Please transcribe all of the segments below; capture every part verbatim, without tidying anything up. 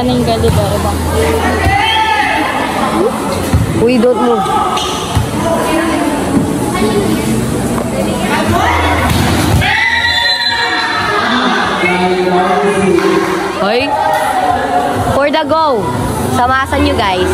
kaning gali ba? We don't move. Hoy. For the go. Samasan nyo guys.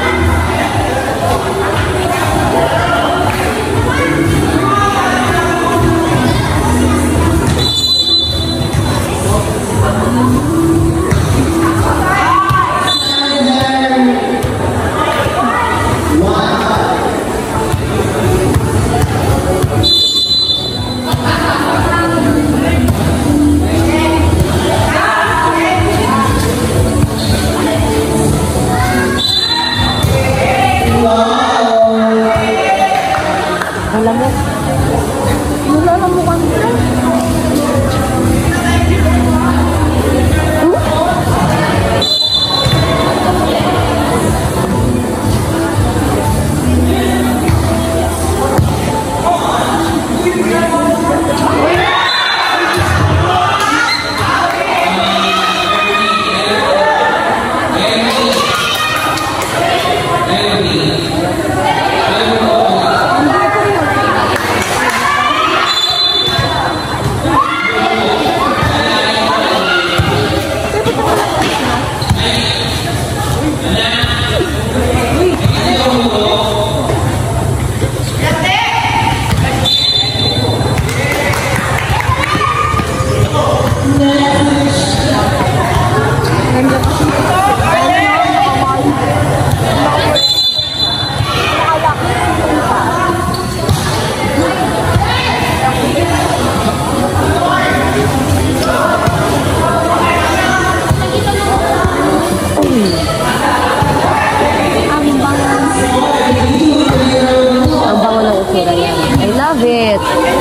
I love it.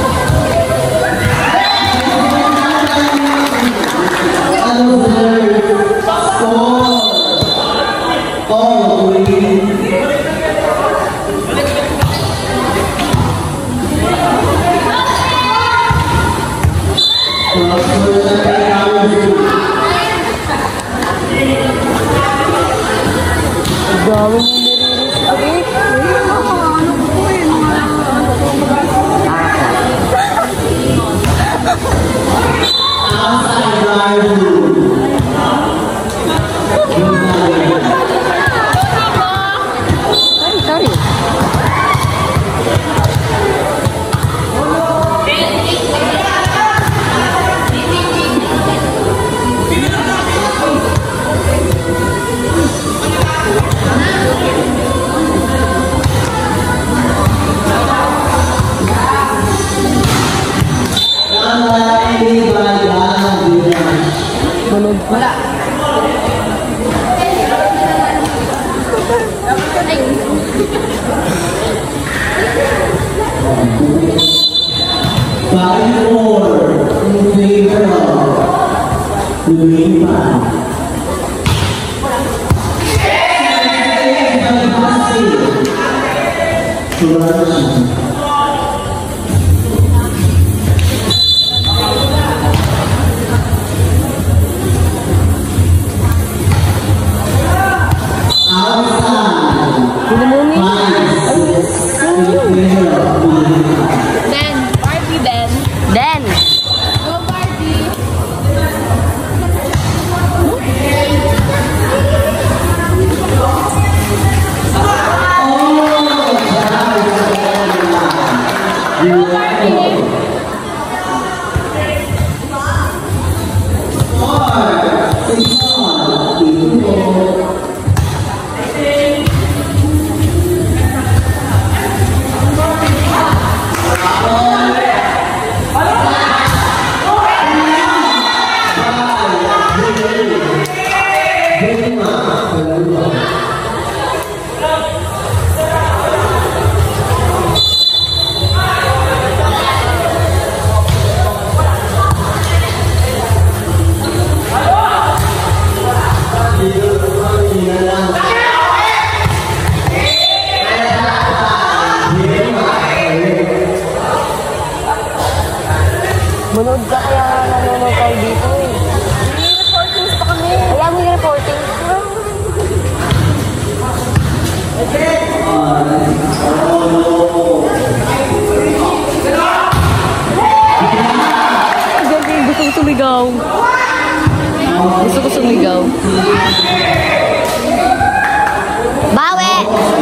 Wala. Five more in favor of Lumipan. Ben, Barbie Ben. Ben. Go Barbie. Go Barbie. Manood ka kaya nanonood tayo dito eh. May reportings pa kami. Kaya mo yung reporting. Gabi, gusto ko sumigaw. Gusto ko sumigaw. Bawi!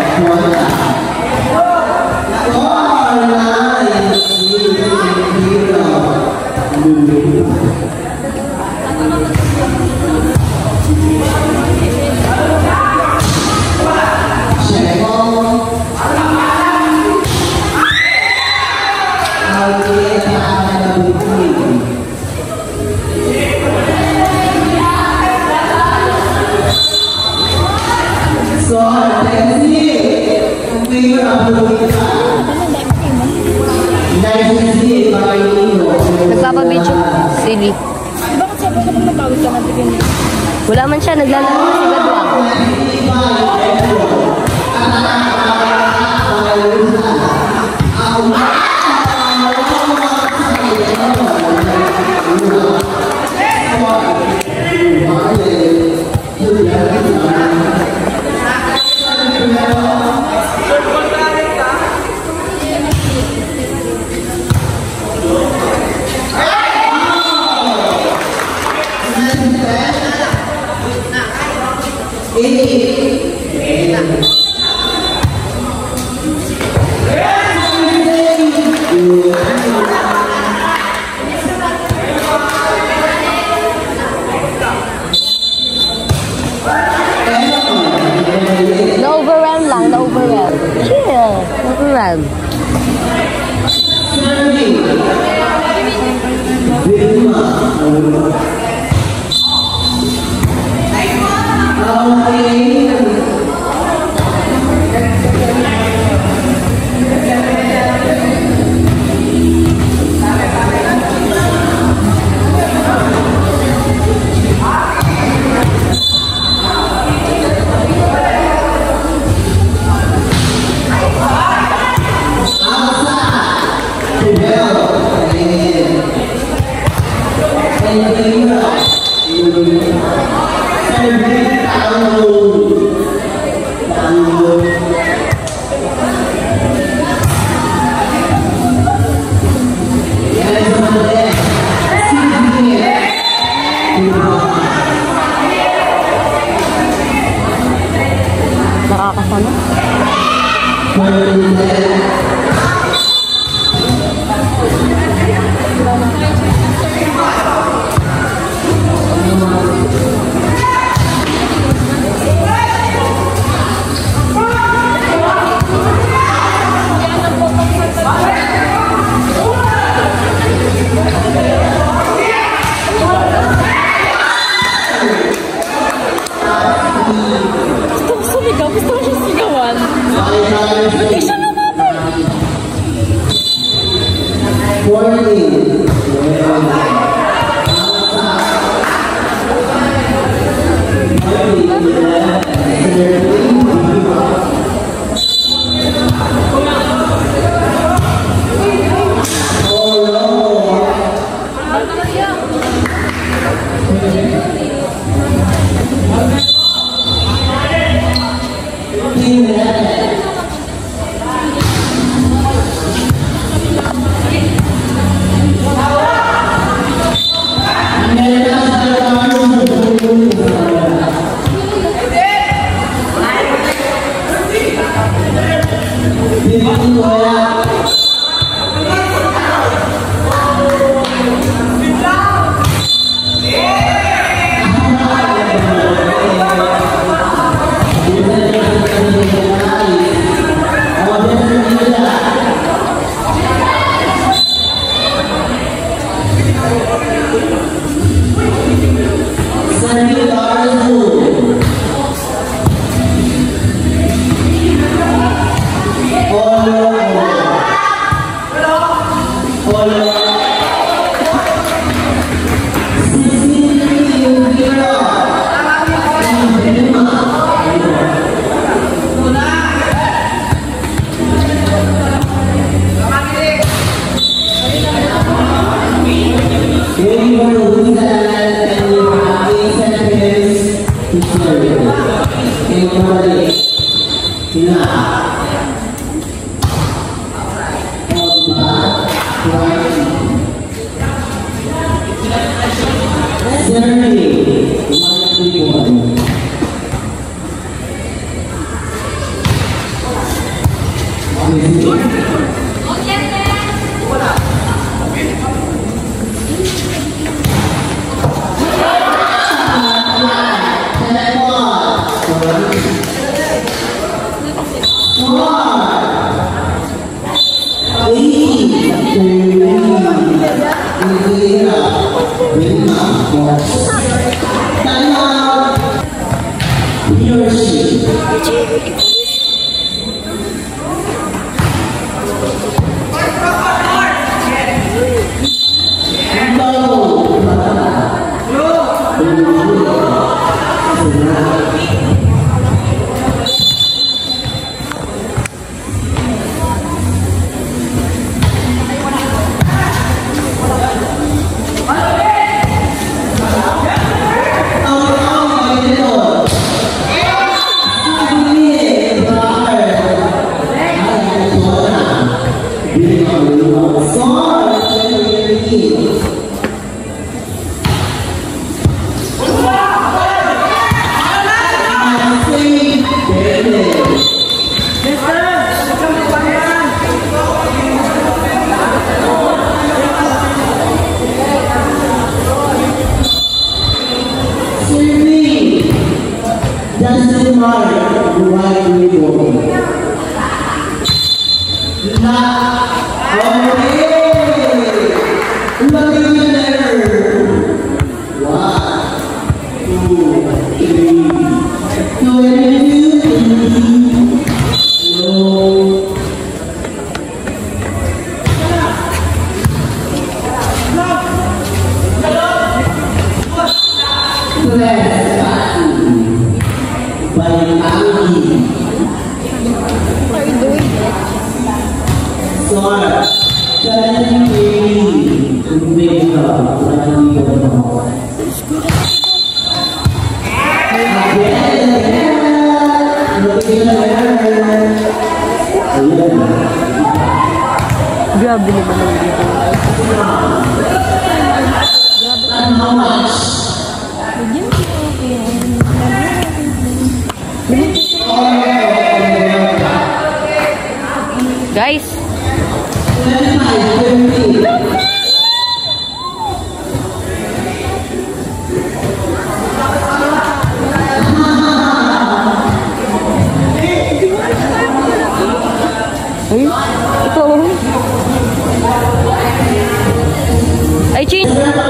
Nagpapabidyo. Silly. Bakit siya? Bakit napatawid ka natin? Wala man siya, naglalaro na si Badwang. Na-overwhelm lang, na-overwhelm. Chill, na-overwhelm. Nakakasana. Gusto ko sumigaw. Gusto ko siya sigawan. Hindi siya naman. Grabe naman ang dito. Guys. Ay, ito. Ay, Chin.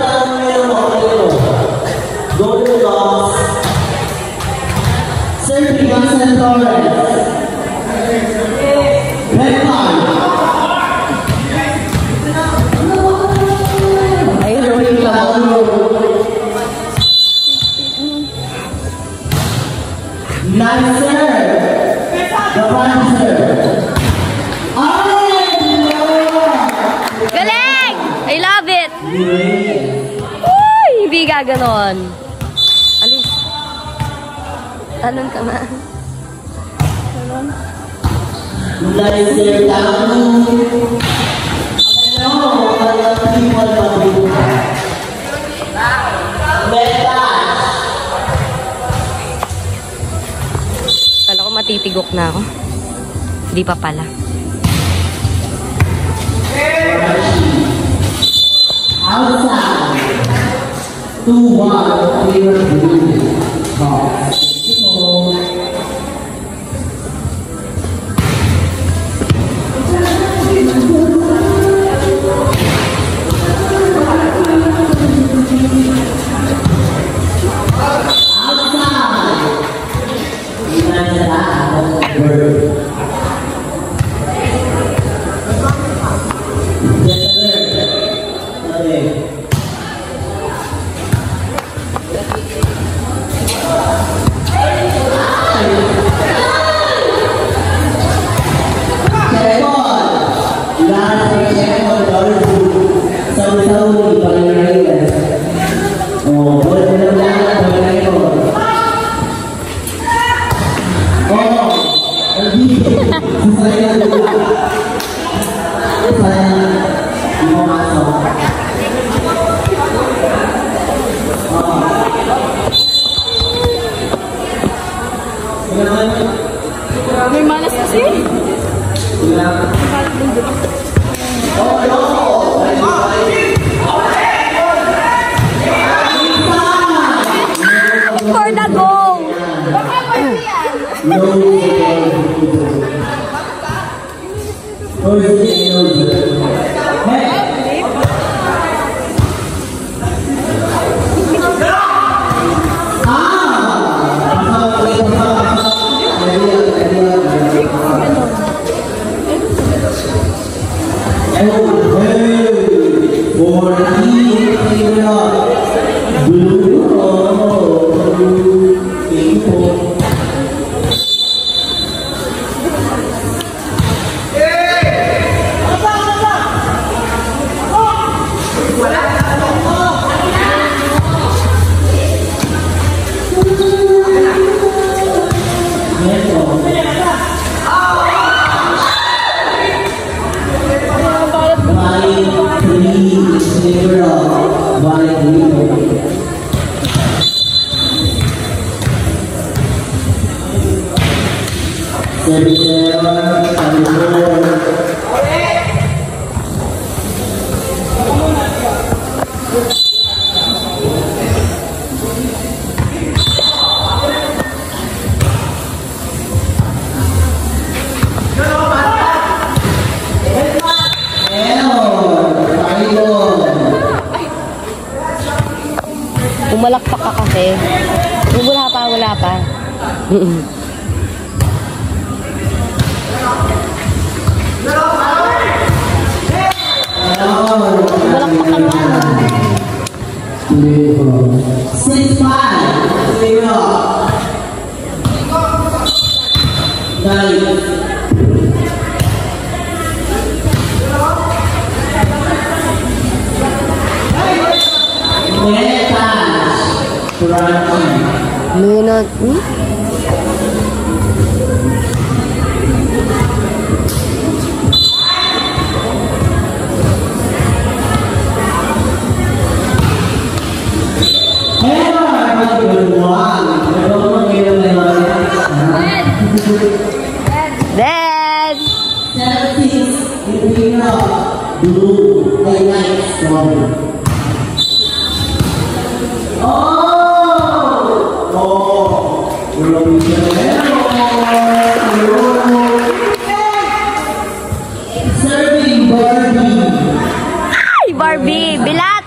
Go to loss. Sir Picasso Torres. Red card. Ay, rolling lang. Nice, sir. The prime, sir. Galing! I love it! Uy! Hindi ka ganon. Alis. Talon ka na. Talon. Nice, sir. Hello, other people loving. Kala ko matipigok na ako. Hindi pa pala. Outside. Two, one, clear, blue. in favor of blue. Oh, blue people. Umalakpak ka kasi. Wala pa, wala pa. Umalakpak ka naman. six five. Zero. Nine. Minute. Hmm? Then seventeen in blue highlight strawberry. Oh, oh, serving Barbie. Ay, Barbie, bilat.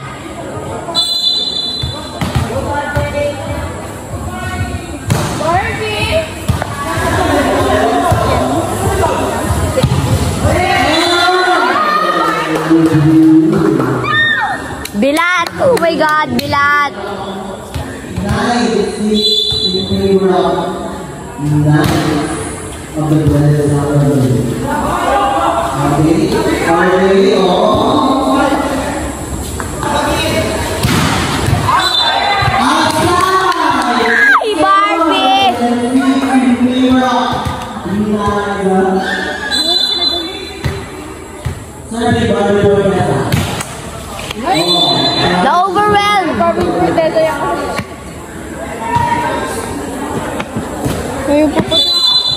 Bilat! Oh my God, bilat! Nice! In favor of nice of the blessed holiday. Okay, okay, oh! Outside! Ay, Barbie! In favor of nice. Sorry, Barbie. Na-overwhelmed! Ngayon po po.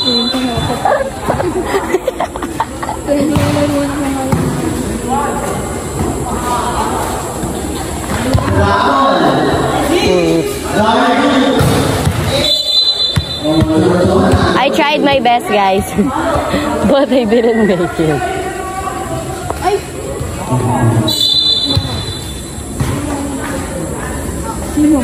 I tried my best, guys. But I didn't make it. Ay! Sino?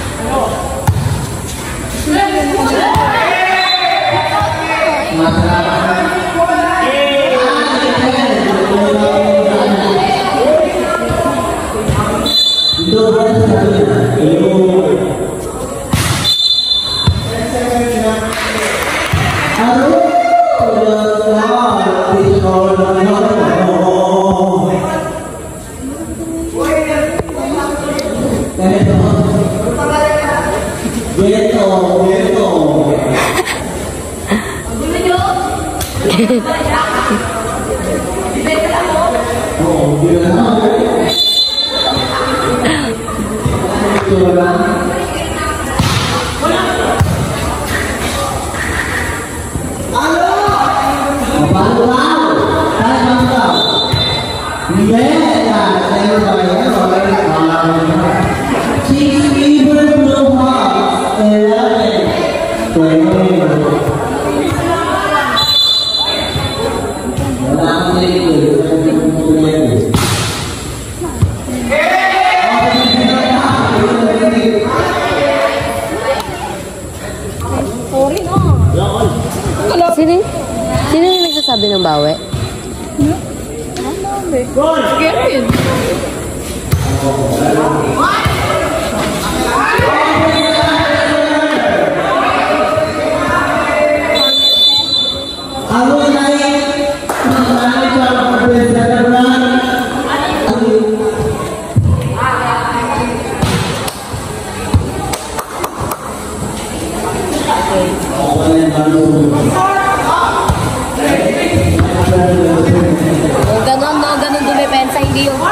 Sino, sino yung nagsasabi ng bawi? Ano? Ano? Sige rin. Ganon, no? Ganon dumipensa, hindi yung...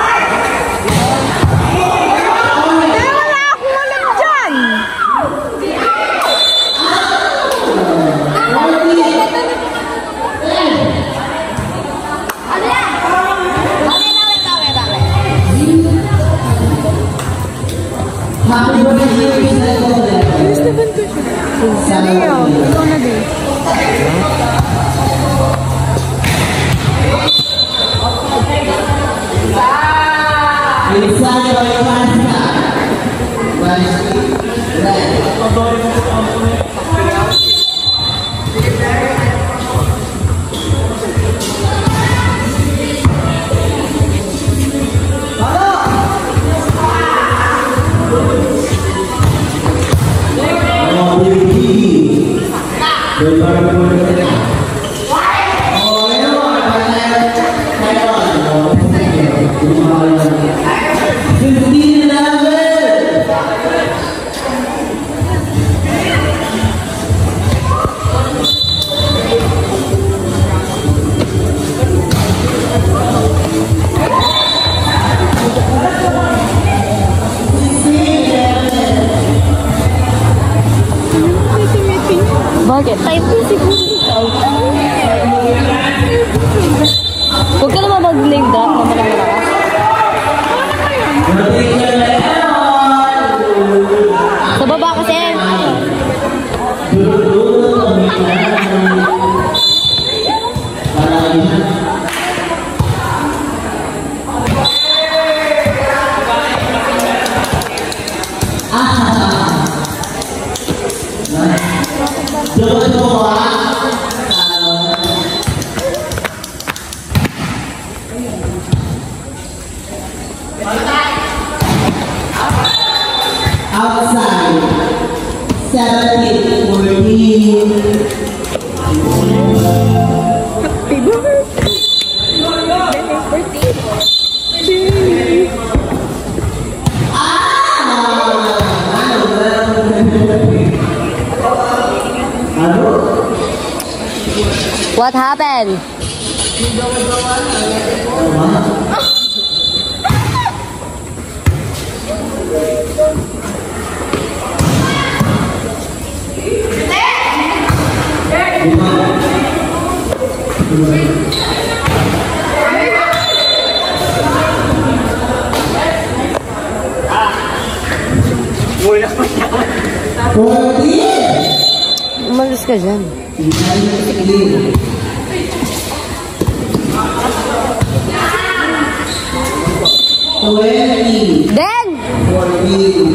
Happy birthday, Ikaw na din. Bakit? Type ko siguro ikaw. Huwag ka naman mag-name drop na malakas. Sa baba kasi. Outside, seventeen, fourteen. Happy birthday. What happened? Umalis ka dyan. Twenty. Then! Fourteen.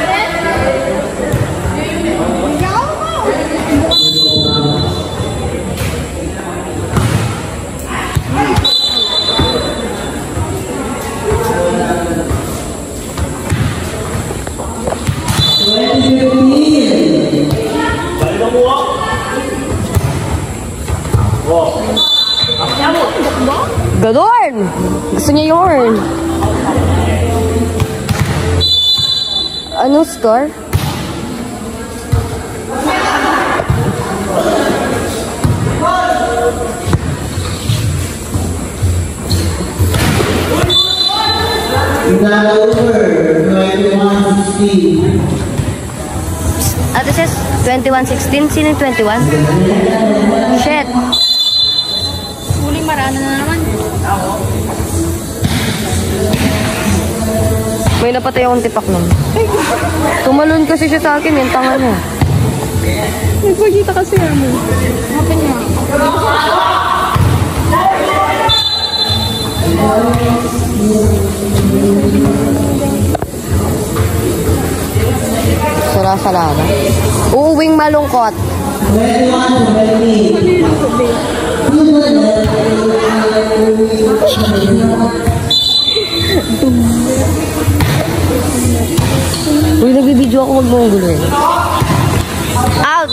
Ganon! Gusto niya yun. Anong score? Not over. twenty-one sixteen. Ah, this is twenty-one sixteen. Sino yung twenty-one? Shit. Huling marana na naman. May napatay akong tipak nun. Tumalon kasi siya sa akin, yung tanga niya. Nagpagkita kasi ano. Happen niya. Sala-salada. Uuwing malungkot. twenty-one twenty. Nagbibideo ako, huwag mo ang gulo. Out!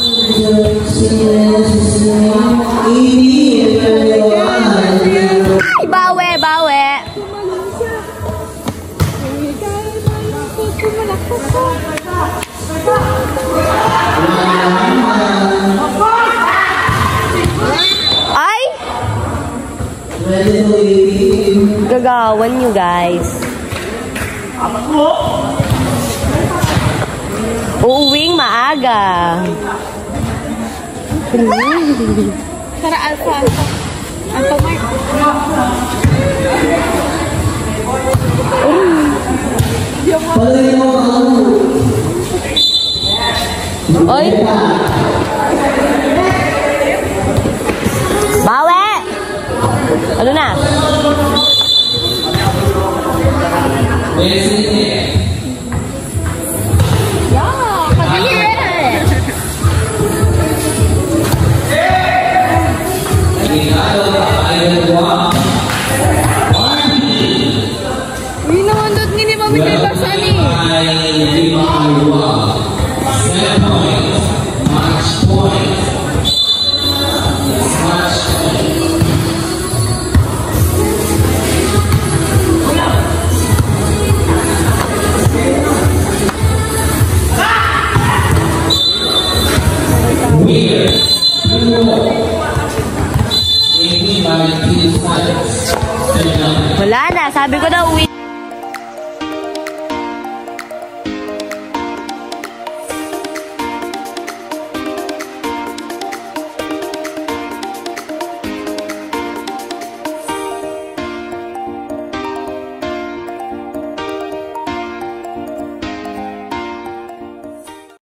Ay, bawe, bawe! Ay! Gagawan nyo, guys. Uuwing maaga. Tara, Alpha. Alpha Mark. Oy! Bawe! Ano na? Yeah, kagihit! Uy, naman doon ni Mami kay Basani. Wala na. Sabi ko daw, uwi